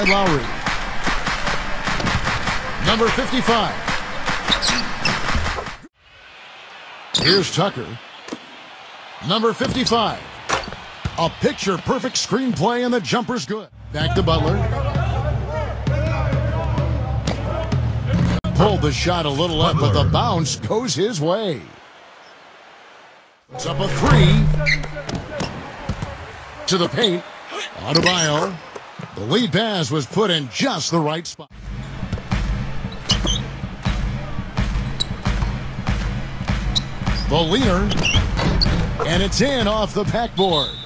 Lowry. Number 55. Here's Tucker. Number 55. A picture-perfect screenplay, and the jumper's good. Back to Butler. Pulled the shot a little up, but the bounce goes his way. It's up a three. To the paint. Adebayo. The lead pass was put in just the right spot. The leaner. And it's in off the backboard.